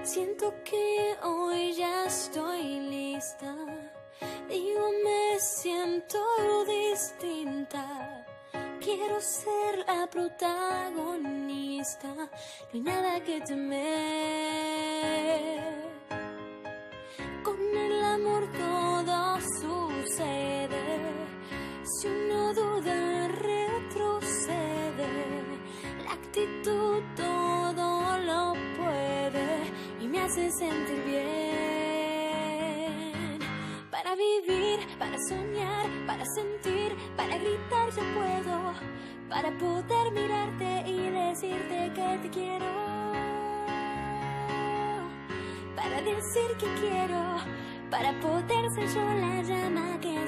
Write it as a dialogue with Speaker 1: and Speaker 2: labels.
Speaker 1: Siento que hoy ya estoy lista. Digo, me siento distinta. Quiero ser la protagonista. No hay nada que temer. Con el amor todo sucede. Si uno duda, retrocede. La actitud todo lo puede y me hace sentir bien. Para vivir, para soñar, para sentir, para gritar yo puedo. Para poder mirarte y decirte que te quiero. Para decir que quiero, para poder ser yo la llama que